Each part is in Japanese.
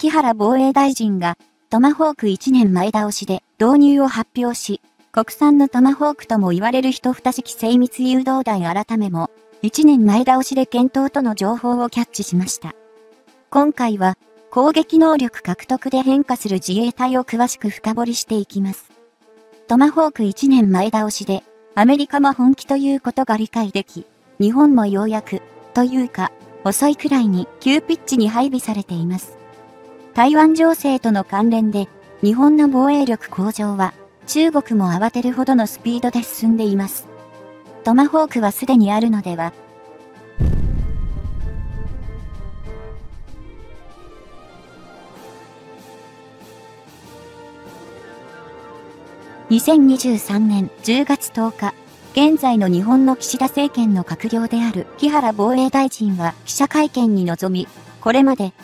木原防衛大臣がトマホーク1年前倒しで導入を発表し、国産のトマホークとも言われる一二式精密誘導弾改めも1年前倒しで検討との情報をキャッチしました。今回は攻撃能力獲得で変化する自衛隊を詳しく深掘りしていきます。トマホーク1年前倒しでアメリカも本気ということが理解でき、日本もようやくというか遅いくらいに急ピッチに配備されています。台湾情勢との関連で日本の防衛力向上は中国も慌てるほどのスピードで進んでいます。トマホークはすでにあるのでは。2023年10月10日、現在の日本の岸田政権の閣僚である木原防衛大臣は記者会見に臨み、これまで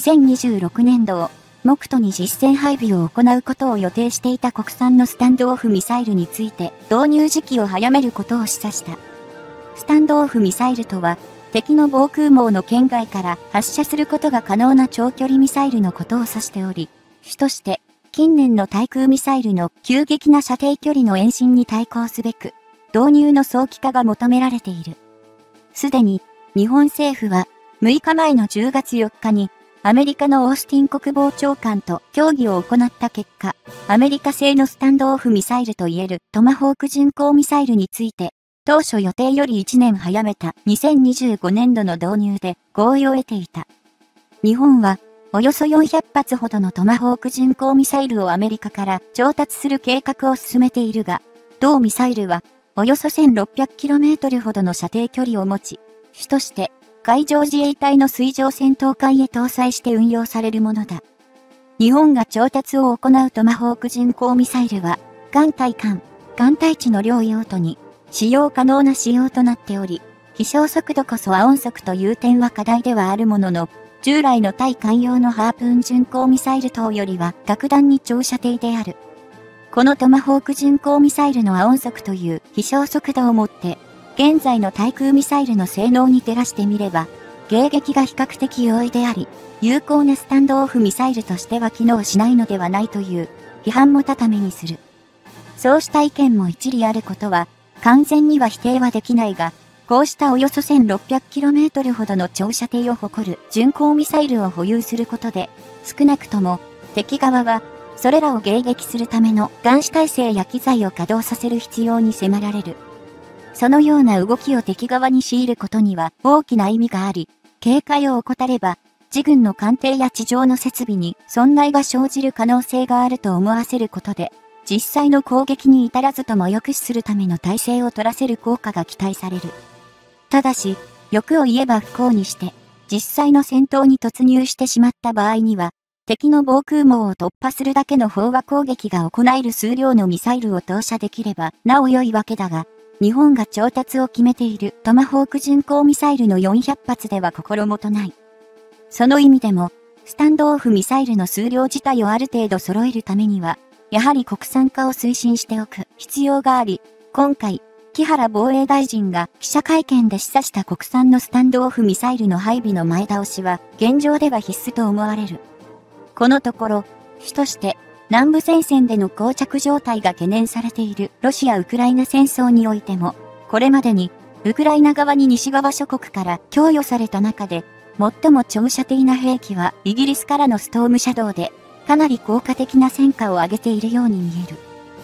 2026年度を目途に実戦配備を行うことを予定していた国産のスタンドオフミサイルについて導入時期を早めることを示唆した。スタンドオフミサイルとは、敵の防空網の圏外から発射することが可能な長距離ミサイルのことを指しており、主として近年の対空ミサイルの急激な射程距離の延伸に対抗すべく、導入の早期化が求められている。すでに日本政府は6日前の10月4日にアメリカのオースティン国防長官と協議を行った結果、アメリカ製のスタンドオフミサイルといえるトマホーク巡航ミサイルについて、当初予定より1年早めた2025年度の導入で合意を得ていた。日本はおよそ400発ほどのトマホーク巡航ミサイルをアメリカから調達する計画を進めているが、同ミサイルはおよそ 1600km ほどの射程距離を持ち、主として海上自衛隊の水上戦闘艦へ搭載して運用されるものだ。日本が調達を行うトマホーク巡航ミサイルは、艦対艦、艦対地の両用途に使用可能な仕様となっており、飛翔速度こそ亜音速という点は課題ではあるものの、従来の対艦用のハープーン巡航ミサイル等よりは格段に長射程である。このトマホーク巡航ミサイルの亜音速という飛翔速度をもって、現在の対空ミサイルの性能に照らしてみれば、迎撃が比較的容易であり、有効なスタンドオフミサイルとしては機能しないのではないという批判も高めにする。そうした意見も一理あることは、完全には否定はできないが、こうしたおよそ 1600km ほどの長射程を誇る巡航ミサイルを保有することで、少なくとも敵側はそれらを迎撃するための監視体制や機材を稼働させる必要に迫られる。そのような動きを敵側に強いることには大きな意味があり、警戒を怠れば、自軍の艦艇や地上の設備に損害が生じる可能性があると思わせることで、実際の攻撃に至らずとも抑止するための態勢を取らせる効果が期待される。ただし、欲を言えば不幸にして、実際の戦闘に突入してしまった場合には、敵の防空網を突破するだけの飽和攻撃が行える数量のミサイルを投射できればなお良いわけだが、日本が調達を決めているトマホーク巡航ミサイルの400発では心もとない。その意味でも、スタンドオフミサイルの数量自体をある程度揃えるためには、やはり国産化を推進しておく必要があり、今回、木原防衛大臣が記者会見で示唆した国産のスタンドオフミサイルの配備の前倒しは、現状では必須と思われる。このところ、主として、南部戦線での膠着状態が懸念されているロシア・ウクライナ戦争においても、これまでにウクライナ側に西側諸国から供与された中で、最も長射程な兵器はイギリスからのストームシャドウで、かなり効果的な戦果を上げているように見える。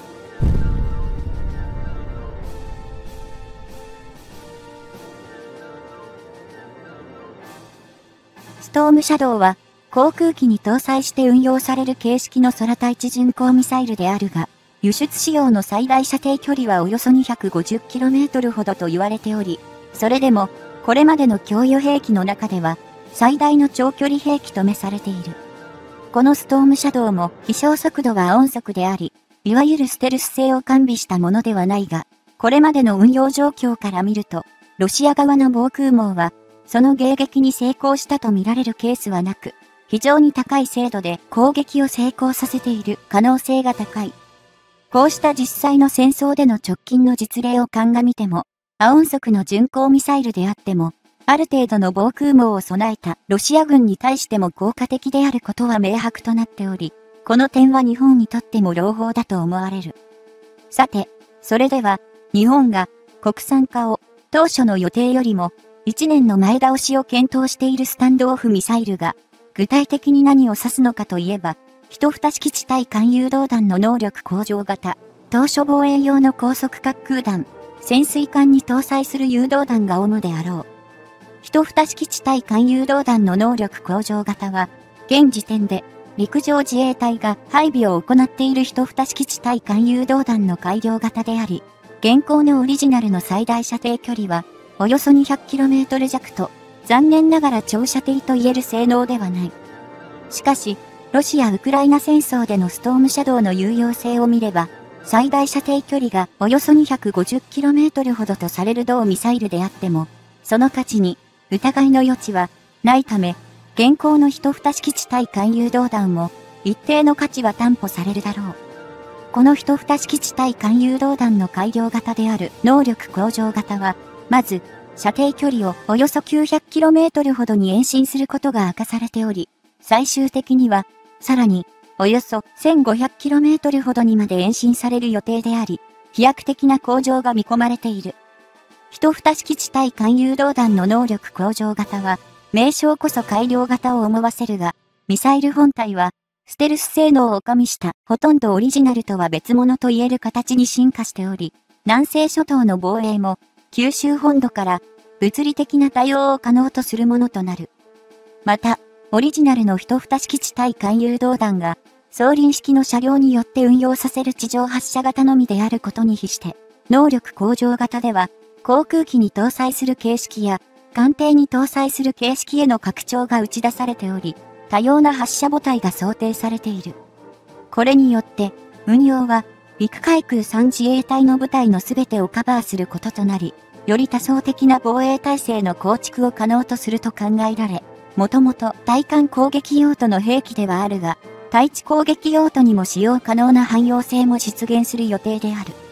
ストームシャドウは、航空機に搭載して運用される形式の空対地巡航ミサイルであるが、輸出仕様の最大射程距離はおよそ 250km ほどと言われており、それでも、これまでの供与兵器の中では、最大の長距離兵器と召されている。このストームシャドウも飛翔速度は音速であり、いわゆるステルス性を完備したものではないが、これまでの運用状況から見ると、ロシア側の防空網は、その迎撃に成功したと見られるケースはなく、非常に高い精度で攻撃を成功させている可能性が高い。こうした実際の戦争での直近の実例を鑑みても、亜音速の巡航ミサイルであっても、 ある程度の防空網を備えたロシア軍に対しても効果的であることは明白となっており、この点は日本にとっても朗報だと思われる。さて、それでは、日本が国産化を当初の予定よりも1年の前倒しを検討しているスタンドオフミサイルが、具体的に何を指すのかといえば、一蓋式地対艦誘導弾の能力向上型、当初防衛用の高速滑空弾、潜水艦に搭載する誘導弾が主であろう。一蓋式地対艦誘導弾の能力向上型は、現時点で陸上自衛隊が配備を行っている一蓋式地対艦誘導弾の改良型であり、現行のオリジナルの最大射程距離は、およそ 200km 弱と、残念ながら長射程と言える性能ではない。しかし、ロシア・ウクライナ戦争でのストームシャドウの有用性を見れば、最大射程距離がおよそ 250km ほどとされる同ミサイルであっても、その価値に疑いの余地はないため、現行の一蓋式地対艦誘導弾も一定の価値は担保されるだろう。この一蓋式地対艦誘導弾の改良型である能力向上型は、まず、射程距離をおよそ 900km ほどに延伸することが明かされており、最終的には、さらに、およそ 1500km ほどにまで延伸される予定であり、飛躍的な向上が見込まれている。一蓋式地対艦誘導弾の能力向上型は、名称こそ改良型を思わせるが、ミサイル本体は、ステルス性能を加味したほとんどオリジナルとは別物と言える形に進化しており、南西諸島の防衛も、九州本土から物理的な対応を可能とするものとなる。また、オリジナルの一蓋式地対艦誘導弾が、双輪式の車両によって運用させる地上発射型のみであることに比して、能力向上型では、航空機に搭載する形式や、艦艇に搭載する形式への拡張が打ち出されており、多様な発射母体が想定されている。これによって、運用は、陸海空3自衛隊の部隊のすべてをカバーすることとなり、より多層的な防衛体制の構築を可能とすると考えられ、もともと対艦攻撃用途の兵器ではあるが、対地攻撃用途にも使用可能な汎用性も実現する予定である。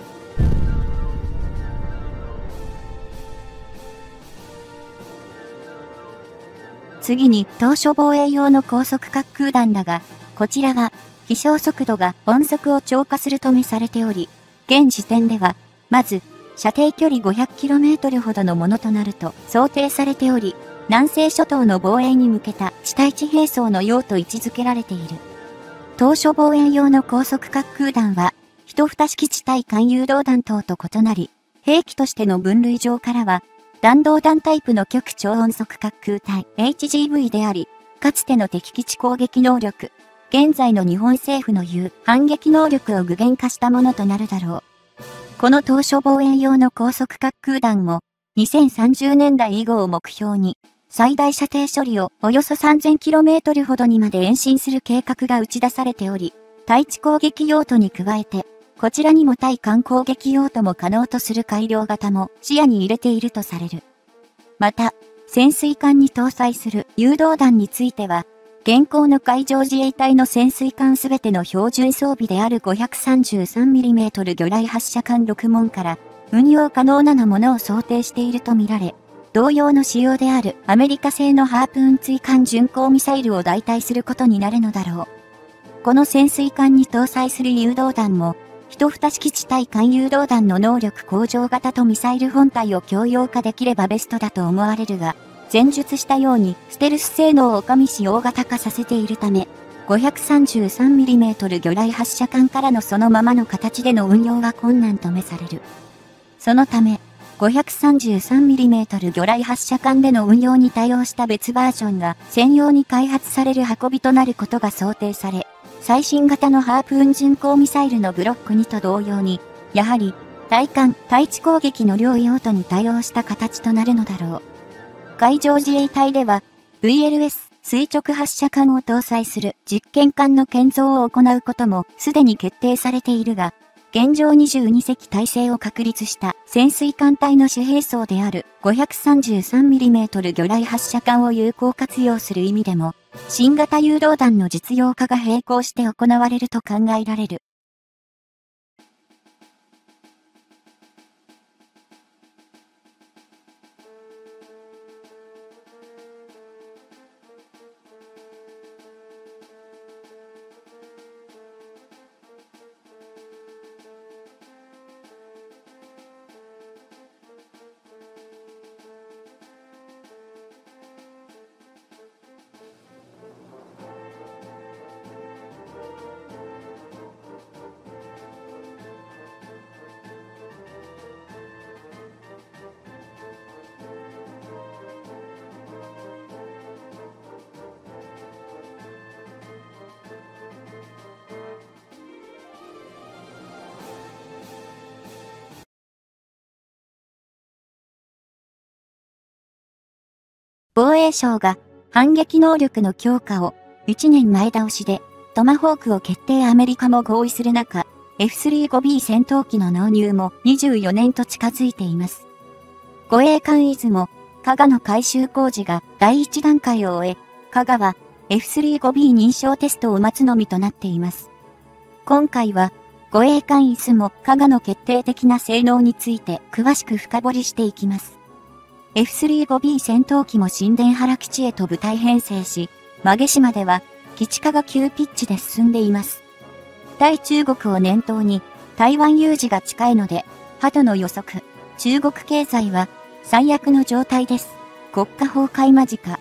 次に、当初防衛用の高速滑空弾だが、こちらは、飛翔速度が音速を超過すると見されており、現時点では、まず、射程距離 500km ほどのものとなると想定されており、南西諸島の防衛に向けた地対地兵装の用と位置づけられている。当初防衛用の高速滑空弾は、一蓋式地対艦誘導弾等と異なり、兵器としての分類上からは、弾道弾タイプの極超音速滑空体 HGV であり、かつての敵基地攻撃能力、現在の日本政府の言う反撃能力を具現化したものとなるだろう。この当初防衛用の高速滑空弾も、2030年代以後を目標に、最大射程処理をおよそ 3000km ほどにまで延伸する計画が打ち出されており、対地攻撃用途に加えて、こちらにも対艦攻撃用途も可能とする改良型も視野に入れているとされる。また、潜水艦に搭載する誘導弾については、現行の海上自衛隊の潜水艦すべての標準装備である 533mm 魚雷発射管6門から運用可能なものを想定しているとみられ、同様の仕様であるアメリカ製のハープーン追艦巡航ミサイルを代替することになるのだろう。この潜水艦に搭載する誘導弾も、一蓋式地対艦誘導弾の能力向上型とミサイル本体を共用化できればベストだと思われるが、前述したようにステルス性能を加味し大型化させているため、533mm 魚雷発射管からのそのままの形での運用は困難とめされる。そのため、533mm 魚雷発射管での運用に対応した別バージョンが専用に開発される運びとなることが想定され、最新型のハープーン巡航ミサイルのブロック2と同様に、やはり、対艦、対地攻撃の両用途に対応した形となるのだろう。海上自衛隊では、VLS 垂直発射管を搭載する実験艦の建造を行うこともすでに決定されているが、現状22隻体制を確立した潜水艦隊の主兵装である 533mm 魚雷発射管を有効活用する意味でも、新型誘導弾の実用化が並行して行われると考えられる。 防衛省が反撃能力の強化を1年前倒しでトマホークを決定アメリカも合意する中、F-35B 戦闘機の納入も24年と近づいています。護衛艦出雲、加賀の改修工事が第1段階を終え、加賀は F-35B 認証テストを待つのみとなっています。今回は、護衛艦出雲、加賀の決定的な性能について詳しく深掘りしていきます。F-35B 戦闘機も新田原基地へと部隊編成し、馬毛島では基地化が急ピッチで進んでいます。対中国を念頭に台湾有事が近いので、鳩の予測、中国経済は最悪の状態です。国家崩壊間近。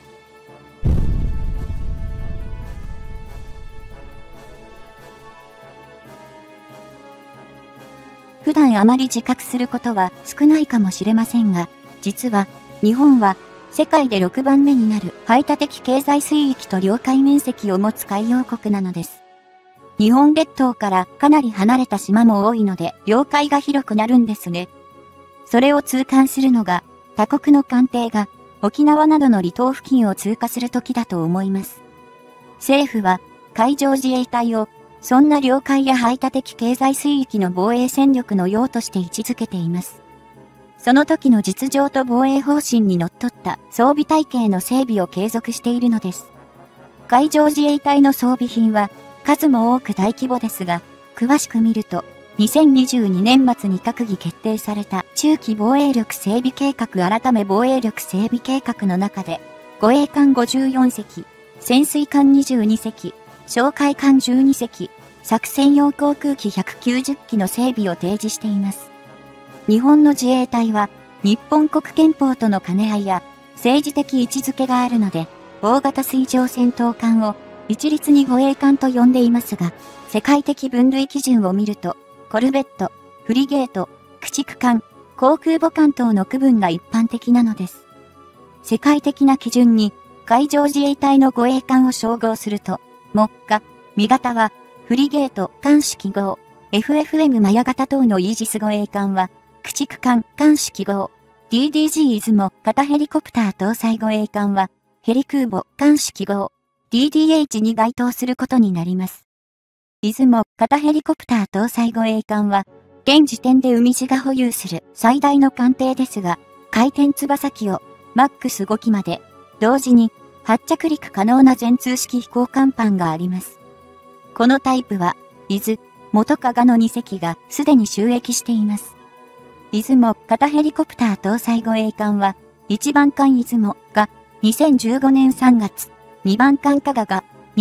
普段あまり自覚することは少ないかもしれませんが、実は日本は世界で6番目になる排他的経済水域と領海面積を持つ海洋国なのです。日本列島からかなり離れた島も多いので領海が広くなるんですね。それを痛感するのが他国の艦艇が沖縄などの離島付近を通過する時だと思います。政府は海上自衛隊をそんな領海や排他的経済水域の防衛戦力の用として位置づけています。その時の実情と防衛方針にのっとった装備体系の整備を継続しているのです。海上自衛隊の装備品は数も多く大規模ですが、詳しく見ると、2022年末に閣議決定された中期防衛力整備計画改め防衛力整備計画の中で、護衛艦54隻、潜水艦22隻、哨戒艦12隻、作戦用航空機190機の整備を提示しています。日本の自衛隊は、日本国憲法との兼ね合いや、政治的位置づけがあるので、大型水上戦闘艦を一律に護衛艦と呼んでいますが、世界的分類基準を見ると、コルベット、フリゲート、駆逐艦、航空母艦等の区分が一般的なのです。世界的な基準に、海上自衛隊の護衛艦を照合すると、目下、味方は、フリゲート、艦種記号、FFM マヤ型等のイージス護衛艦は、駆逐艦、艦種記号、DDG 出雲、型ヘリコプター搭載護衛艦は、ヘリ空母、艦種記号、DDH に該当することになります。出雲、型ヘリコプター搭載護衛艦は、現時点で海自が保有する最大の艦艇ですが、回転翼機を、マックス5機まで、同時に、発着陸可能な全通式飛行甲板があります。このタイプは、伊豆、元加賀の2隻がすでに就役しています。出雲、型ヘリコプター搭載護衛艦は、1番艦出雲が2015年3月、2番艦加賀が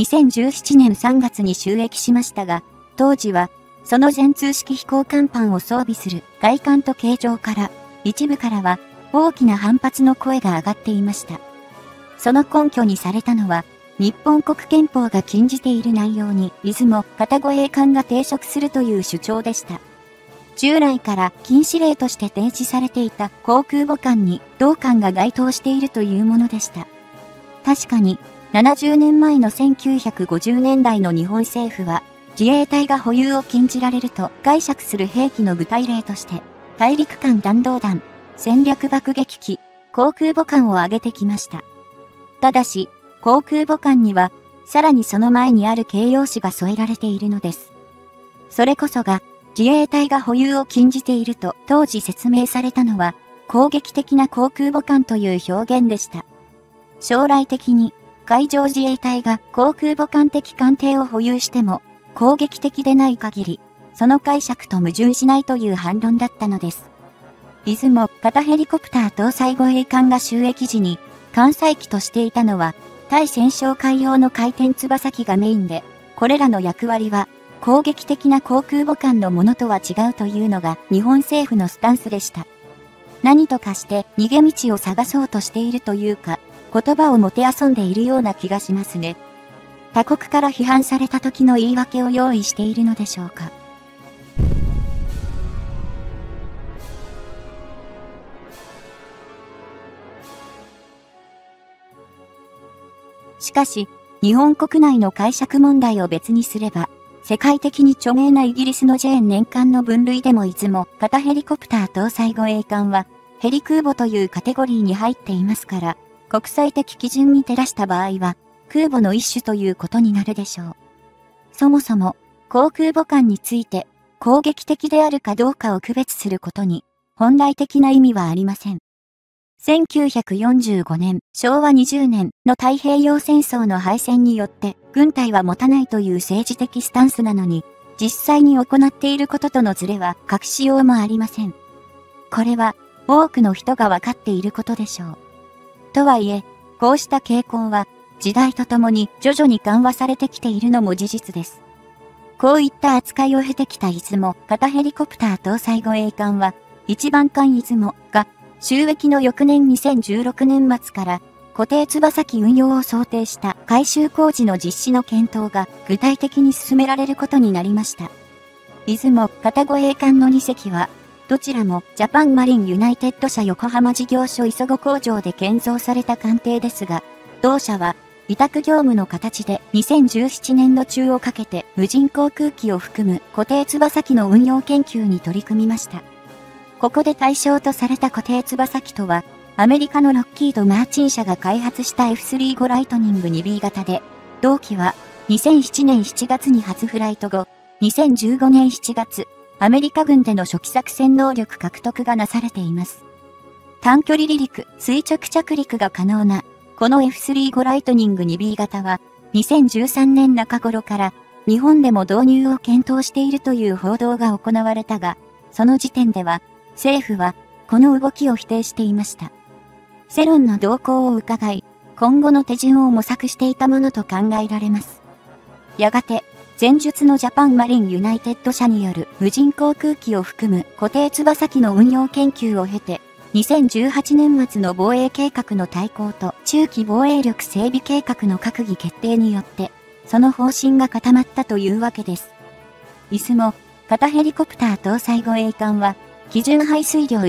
2017年3月に就役しましたが、当時は、その全通式飛行甲板を装備する外観と形状から、一部からは大きな反発の声が上がっていました。その根拠にされたのは、日本国憲法が禁じている内容に出雲型護衛艦が抵触するという主張でした。従来から禁止令として提示されていた航空母艦に同艦が該当しているというものでした。確かに、70年前の1950年代の日本政府は、自衛隊が保有を禁じられると解釈する兵器の具体例として、大陸間弾道弾、戦略爆撃機、航空母艦を挙げてきました。ただし、航空母艦には、さらにその前にある形容詞が添えられているのです。それこそが、自衛隊が保有を禁じていると当時説明されたのは、攻撃的な航空母艦という表現でした。将来的に、海上自衛隊が航空母艦的艦艇を保有しても、攻撃的でない限り、その解釈と矛盾しないという反論だったのです。出雲型ヘリコプター搭載護衛艦が就役時に、艦載機としていたのは、対戦哨戒用の回転翼機がメインで、これらの役割は、攻撃的な航空母艦のものとは違うというのが日本政府のスタンスでした。何とかして逃げ道を探そうとしているというか、言葉をもてあそんでいるような気がしますね。他国から批判された時の言い訳を用意しているのでしょうか。しかし、日本国内の解釈問題を別にすれば、世界的に著名なイギリスのジェーン年間の分類でも出雲型ヘリコプター搭載護衛艦は、ヘリ空母というカテゴリーに入っていますから、 国際的基準に照らした場合は、空母の一種ということになるでしょう。そもそも、航空母艦について、攻撃的であるかどうかを区別することに、本来的な意味はありません。1945年、昭和20年の太平洋戦争の敗戦によって、軍隊は持たないという政治的スタンスなのに、実際に行っていることとのズレは隠しようもありません。これは、多くの人がわかっていることでしょう。とはいえ、こうした傾向は、時代とともに徐々に緩和されてきているのも事実です。こういった扱いを経てきた出雲型ヘリコプター搭載護衛艦は、一番艦出雲が、就役の翌年2016年末から固定翼機運用を想定した改修工事の実施の検討が具体的に進められることになりました。出雲型護衛艦の2隻は、どちらもジャパンマリンユナイテッド社横浜事業所磯子工場で建造された艦艇ですが、同社は委託業務の形で2017年度中をかけて無人航空機を含む固定翼機の運用研究に取り組みました。ここで対象とされた固定翼機とは、アメリカのロッキード・マーチン社が開発した F35 ライトニング 2B 型で、同機は2007年7月に初フライト後、2015年7月、アメリカ軍での初期作戦能力獲得がなされています。短距離離陸、垂直着陸が可能な、この F35 ライトニング 2B 型は、2013年中頃から日本でも導入を検討しているという報道が行われたが、その時点では、政府はこの動きを否定していました。世論の動向を伺い、今後の手順を模索していたものと考えられます。やがて、前述のジャパンマリンユナイテッド社による無人航空機を含む固定翼機の運用研究を経て、2018年末の防衛計画の大綱と中期防衛力整備計画の閣議決定によって、その方針が固まったというわけです。出雲型ヘリコプター搭載護衛艦は、基準排水量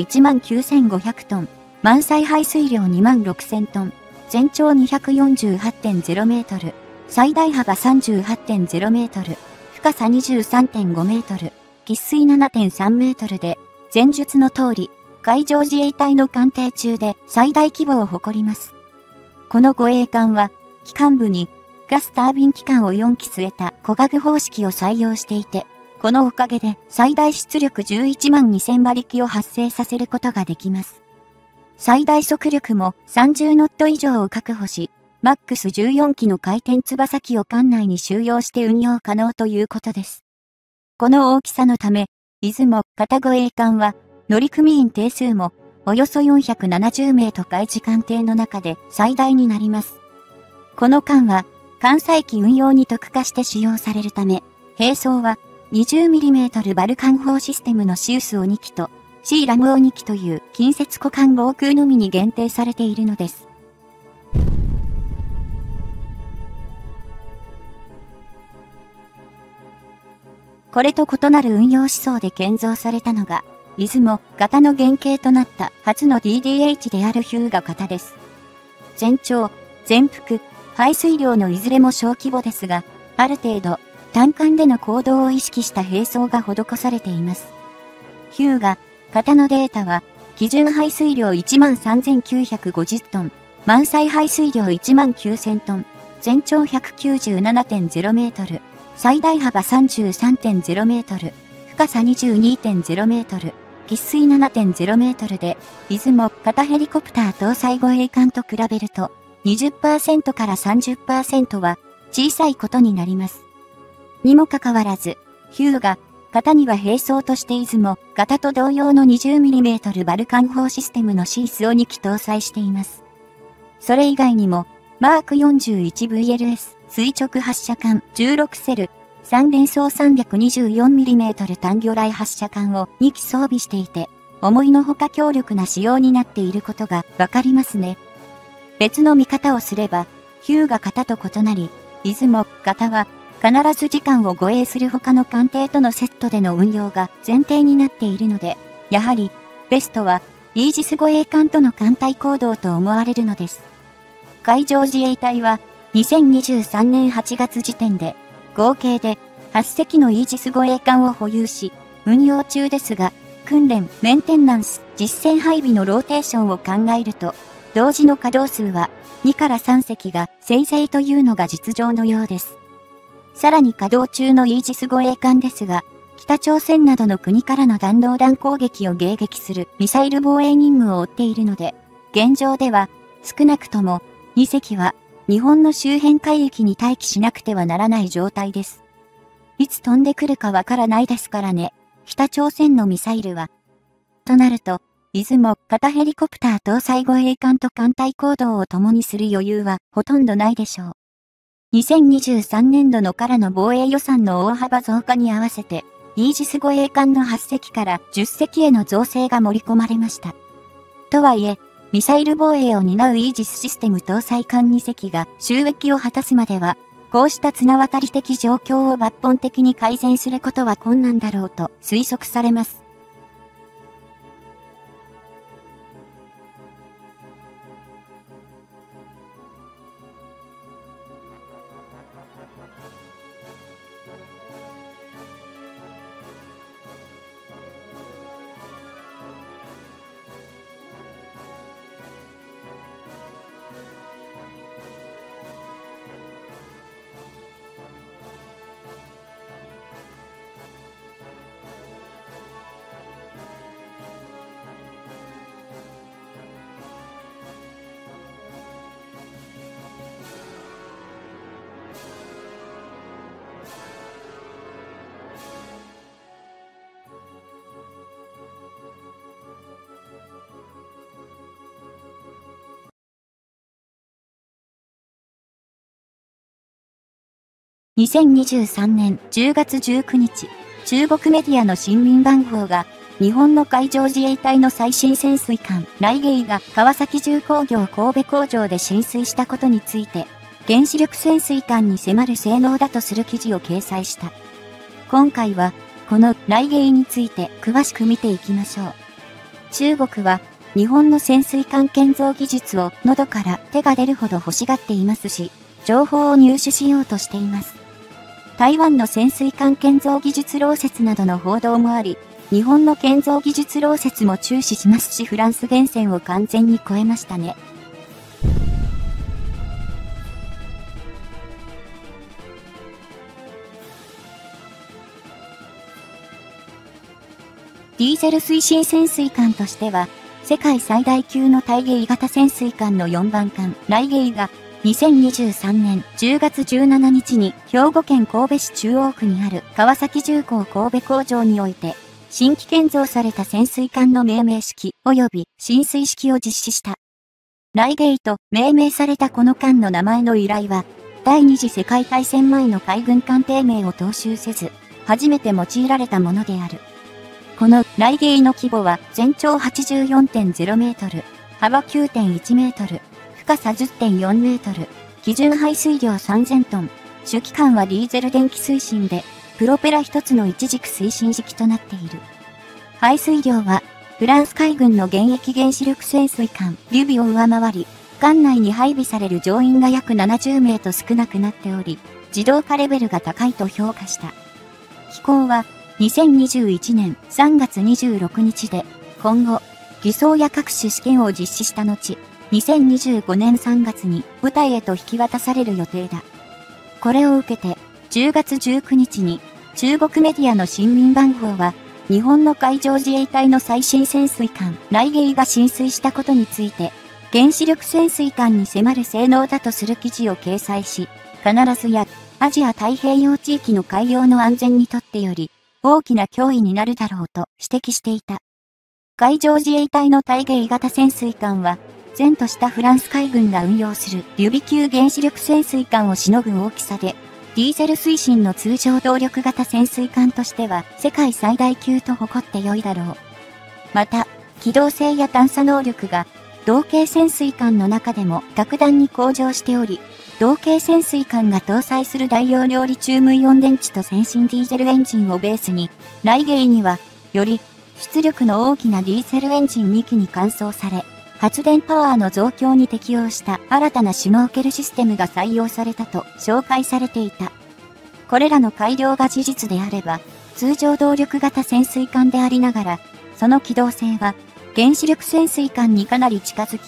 19,500 トン、満載排水量 26,000 トン、全長 248.0 メートル、最大幅 38.0 メートル、深さ 23.5 メートル、喫水 7.3 メートルで、前述の通り、海上自衛隊の艦艇中で最大規模を誇ります。この護衛艦は、機関部にガスタービン機関を4機据えた小型方式を採用していて、このおかげで最大出力11万2000馬力を発生させることができます。最大速力も30ノット以上を確保し、マックス14機の回転翼機を艦内に収容して運用可能ということです。この大きさのため、出雲型護衛艦は、乗組員定数もおよそ470名と海自艦艇の中で最大になります。この艦は、艦載機運用に特化して使用されるため、兵装は、20mm バルカン砲システムのシウスを2機と、シーラムを2機という近接互換防空のみに限定されているのです。これと異なる運用思想で建造されたのが、出雲型の原型となった初の DDH であるヒューガ型です。全長、全幅、排水量のいずれも小規模ですが、ある程度、単艦での行動を意識した兵装が施されています。ヒューガ型のデータは、基準排水量 13,950 トン、満載排水量 19,000 トン、全長 197.0 メートル、最大幅 33.0 メートル、深さ 22.0 メートル、喫水 7.0 メートルで、出雲型ヘリコプター搭載護衛艦と比べると、20% から 30% は小さいことになります。にもかかわらず、ヒューガ型には兵装として出雲型と同様の 20mm バルカン砲システムのシースを2機搭載しています。それ以外にも、マーク 41VLS 垂直発射管16セル、3連装 324mm 単魚雷発射管を2機装備していて、思いのほか強力な仕様になっていることがわかりますね。別の見方をすれば、ヒューガ型と異なり、出雲型は必ず時間を護衛する他の艦艇とのセットでの運用が前提になっているので、やはりベストはイージス護衛艦との艦隊行動と思われるのです。海上自衛隊は2023年8月時点で合計で8隻のイージス護衛艦を保有し、運用中ですが、訓練、メンテナンス、実戦配備のローテーションを考えると、 同時の稼働数は2から3隻がせいぜいというのが実情のようです。さらに稼働中のイージス護衛艦ですが、北朝鮮などの国からの弾道弾攻撃を迎撃するミサイル防衛任務を負っているので、現状では少なくとも2隻は日本の周辺海域に待機しなくてはならない状態です。いつ飛んでくるかわからないですからね、北朝鮮のミサイルは。となると、いずも型ヘリコプター搭載護衛艦と艦隊行動を共にする余裕はほとんどないでしょう。2023年度のからの防衛予算の大幅増加に合わせて、イージス護衛艦の8隻から10隻への増勢が盛り込まれました。とはいえ、ミサイル防衛を担うイージスシステム搭載艦2隻が収益を果たすまでは、こうした綱渡り的状況を抜本的に改善することは困難だろうと推測されます。2023年10月19日、中国メディアの新聞番号が、日本の海上自衛隊の最新潜水艦、雷芸が川崎重工業神戸工場で浸水したことについて、原子力潜水艦に迫る性能だとする記事を掲載した。今回は、この雷芸について詳しく見ていきましょう。中国は、日本の潜水艦建造技術を喉から手が出るほど欲しがっていますし、情報を入手しようとしています。台湾の潜水艦建造技術漏洩などの報道もあり、日本の建造技術漏洩も注視しますし、フランス原潜を完全に超えましたね。ディーゼル推進潜水艦としては、世界最大級の大芸型潜水艦の4番艦、雷芸が、2023年10月17日に兵庫県神戸市中央区にある川崎重工神戸工場において、新規建造された潜水艦の命名式及び進水式を実施した。雷芸と命名されたこの艦の名前の由来は、第二次世界大戦前の海軍艦艇名を踏襲せず、初めて用いられたものである。この雷芸の規模は全長 84.0 メートル、幅 9.1 メートル、深さ 10.4 メートル、基準排水量3000トン、主機関はディーゼル電気推進で、プロペラ一つの一軸推進式となっている。排水量は、フランス海軍の現役原子力潜水艦、リュビを上回り、艦内に配備される乗員が約70名と少なくなっており、自動化レベルが高いと評価した。機構は、2021年3月26日で、今後、偽装や各種試験を実施した後、2025年3月に部隊へと引き渡される予定だ。これを受けて、10月19日に中国メディアの新聞番号は、日本の海上自衛隊の最新潜水艦、雷芸が浸水したことについて、原子力潜水艦に迫る性能だとする記事を掲載し、必ずやアジア太平洋地域の海洋の安全にとってより、大きな脅威になるだろうと指摘していた。海上自衛隊の雷芸型潜水艦は、前としたフランス海軍が運用するリュビ級原子力潜水艦をしのぐ大きさで、ディーゼル推進の通常動力型潜水艦としては世界最大級と誇って良いだろう。また、機動性や探査能力が同型潜水艦の中でも格段に向上しており、同型潜水艦が搭載する大容量リチウムイオン電池と先進ディーゼルエンジンをベースに、雷芸には、より出力の大きなディーゼルエンジン2機に換装され、発電パワーの増強に適応した新たなシュノーケルシステムが採用されたと紹介されていた。これらの改良が事実であれば、通常動力型潜水艦でありながら、その機動性は原子力潜水艦にかなり近づき、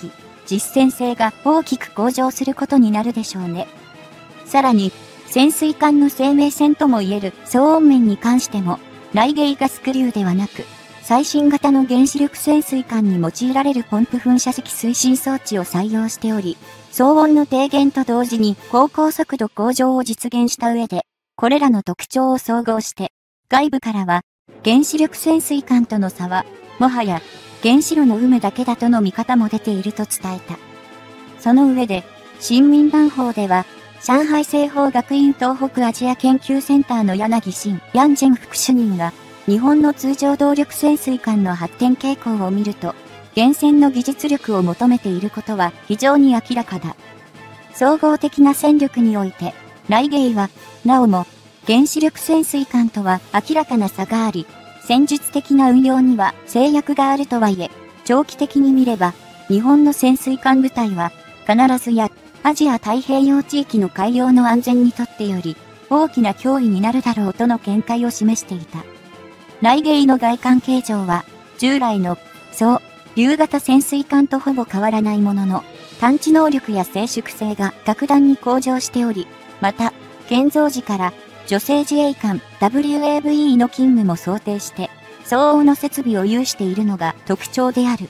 実戦性が大きく向上することになるでしょうね。さらに、潜水艦の生命線ともいえる騒音面に関しても、雷芸ガスクリューではなく、最新型の原子力潜水艦に用いられるポンプ噴射式推進装置を採用しており、騒音の低減と同時に航行速度向上を実現した上で、これらの特徴を総合して、外部からは、原子力潜水艦との差は、もはや、原子炉の有無だけだとの見方も出ていると伝えた。その上で、新民団法では、上海西方学院東北アジア研究センターの柳真ヤンジェン副主任が、日本の通常動力潜水艦の発展傾向を見ると、源泉の技術力を求めていることは非常に明らかだ。総合的な戦力において、雷芸は、なおも、原子力潜水艦とは明らかな差があり、戦術的な運用には制約があるとはいえ、長期的に見れば、日本の潜水艦部隊は、必ずや、アジア太平洋地域の海洋の安全にとってより、大きな脅威になるだろうとの見解を示していた。雷芸の外観形状は、従来の、竜型潜水艦とほぼ変わらないものの、探知能力や静粛性が格段に向上しており、また、建造時から、女性自衛艦 WAVE の勤務も想定して、相応の設備を有しているのが特徴である。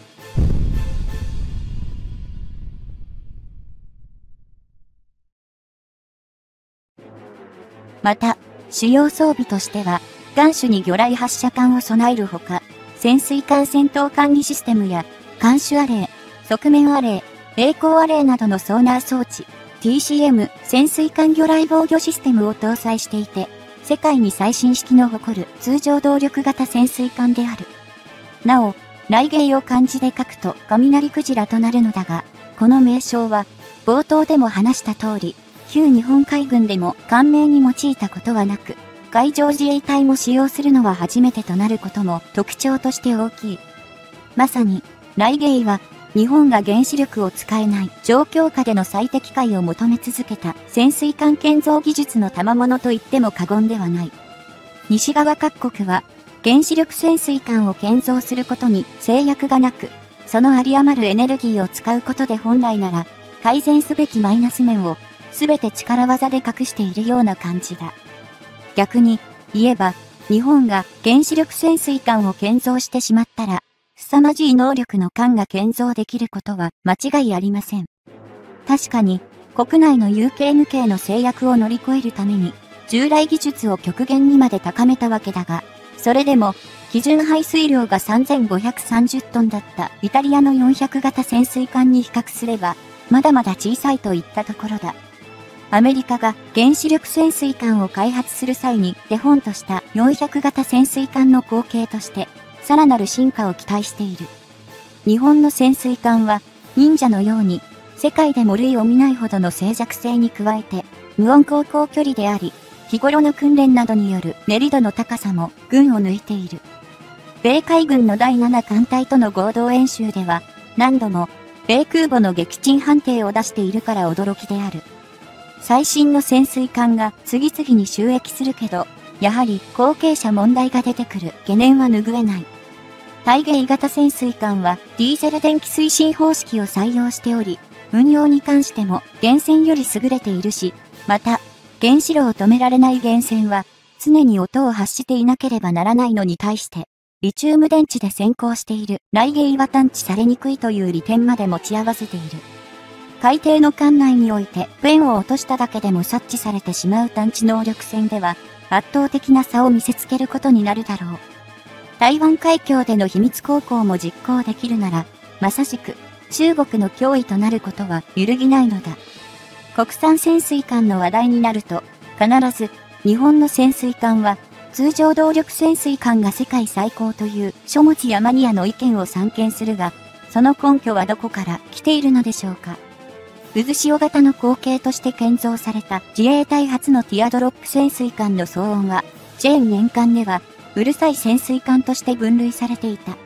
また、主要装備としては、艦首に魚雷発射管を備えるほか、潜水艦戦闘管理システムや、艦首アレイ、側面アレイ、曳航アレイなどのソーナー装置、TCM 潜水艦魚雷防御システムを搭載していて、世界に最新式の誇る通常動力型潜水艦である。なお、雷芸を漢字で書くと雷クジラとなるのだが、この名称は、冒頭でも話した通り、旧日本海軍でも艦名に用いたことはなく、海上自衛隊も使用するのは初めてとなることも特徴として大きい。まさに、雷芸は、日本が原子力を使えない状況下での最適解を求め続けた潜水艦建造技術の賜物と言っても過言ではない。西側各国は、原子力潜水艦を建造することに制約がなく、その有り余るエネルギーを使うことで本来なら、改善すべきマイナス面を、すべて力技で隠しているような感じだ。逆に言えば、日本が原子力潜水艦を建造してしまったら、凄まじい能力の艦が建造できることは間違いありません。確かに、国内の有形無形の制約を乗り越えるために、従来技術を極限にまで高めたわけだが、それでも、基準排水量が3530トンだったイタリアの400型潜水艦に比較すれば、まだまだ小さいといったところだ。アメリカが原子力潜水艦を開発する際に手本とした400型潜水艦の後継として、さらなる進化を期待している。日本の潜水艦は、忍者のように、世界でも類を見ないほどの静寂性に加えて、無音航行距離であり、日頃の訓練などによる練り度の高さも群を抜いている。米海軍の第7艦隊との合同演習では、何度も、米空母の撃沈判定を出しているから驚きである。最新の潜水艦が次々に就役するけど、やはり後継者問題が出てくる懸念は拭えない。大芸型潜水艦はディーゼル電気推進方式を採用しており、運用に関しても源泉より優れているし、また、原子炉を止められない源泉は常に音を発していなければならないのに対して、リチウム電池で先行している雷芸は探知されにくいという利点まで持ち合わせている。海底の艦内においてペンを落としただけでも察知されてしまう探知能力戦では圧倒的な差を見せつけることになるだろう。台湾海峡での秘密航行も実行できるなら、まさしく中国の脅威となることは揺るぎないのだ。国産潜水艦の話題になると、必ず日本の潜水艦は通常動力潜水艦が世界最高という書物やマニアの意見を散見するが、その根拠はどこから来ているのでしょうか。渦潮型の後継として建造された自衛隊初のティアドロップ潜水艦の騒音は、チェーン年間ではうるさい潜水艦として分類されていた。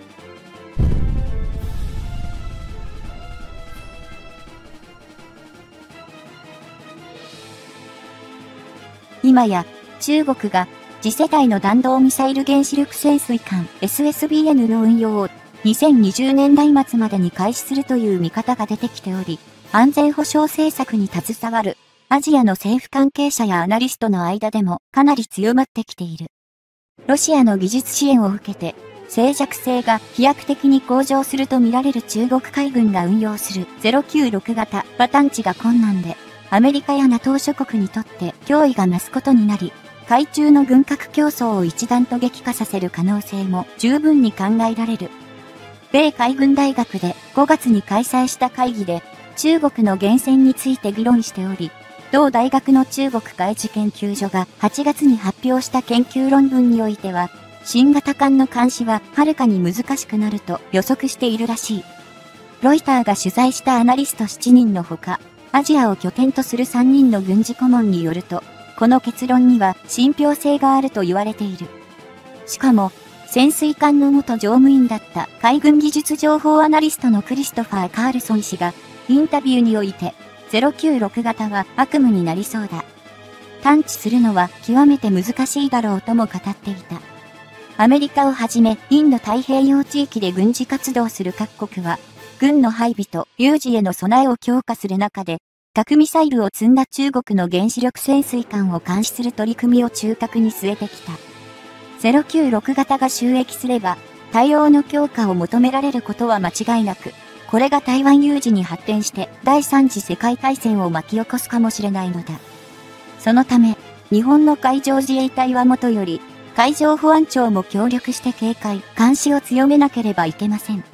今や中国が次世代の弾道ミサイル原子力潜水艦 SSBN の運用を 2020年代末までに開始するという見方が出てきており、安全保障政策に携わるアジアの政府関係者やアナリストの間でもかなり強まってきている。ロシアの技術支援を受けて、静寂性が飛躍的に向上すると見られる中国海軍が運用する096型は探知が困難で、アメリカや NATO 諸国にとって脅威が増すことになり、海中の軍拡競争を一段と激化させる可能性も十分に考えられる。米海軍大学で5月に開催した会議で中国の源泉について議論しており、同大学の中国海事研究所が8月に発表した研究論文においては、新型艦の監視ははるかに難しくなると予測しているらしい。ロイターが取材したアナリスト7人のほか、アジアを拠点とする3人の軍事顧問によると、この結論には信憑性があると言われている。しかも、潜水艦の元乗務員だった海軍技術情報アナリストのクリストファー・カールソン氏が、インタビューにおいて、096型は悪夢になりそうだ。探知するのは極めて難しいだろうとも語っていた。アメリカをはじめ、インド太平洋地域で軍事活動する各国は、軍の配備と有事への備えを強化する中で、核ミサイルを積んだ中国の原子力潜水艦を監視する取り組みを中核に据えてきた。096型が就役すれば、対応の強化を求められることは間違いなく、これが台湾有事に発展して第三次世界大戦を巻き起こすかもしれないのだ。そのため、日本の海上自衛隊はもとより、海上保安庁も協力して警戒、監視を強めなければいけません。